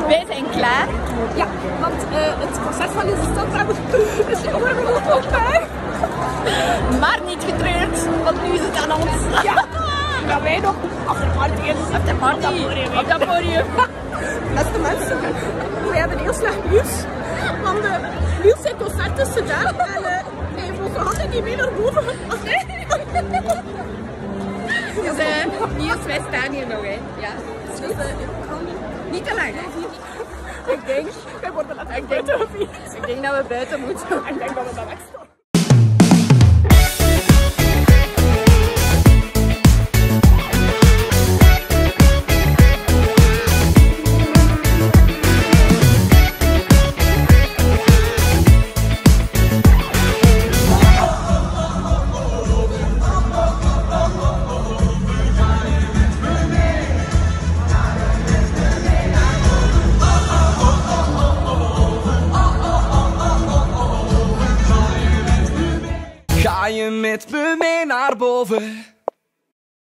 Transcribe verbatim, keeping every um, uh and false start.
Wij zijn klaar. Ja, want uh, het concert van deze stad is ongeveer voorbij. Maar niet getreurd, want nu is het aan ons. Ja, gaan wij nog afterparty. Afterparty, op dat podium. Beste mensen, wij hebben heel slecht nieuws. Want uh, Niels zijn concert is gedaan en uh, hij heeft onze handen niet meer naar boven gepakt. Dus uh, Niels, wij staan hier nog, hè. Ja. Dus uh, ik kan niet te lang. Ik denk, wij worden letterlijk buiten gevierd. Ik denk dat we buiten moeten. Ik denk dat we dat wegstaan. Ga je met me mee naar boven?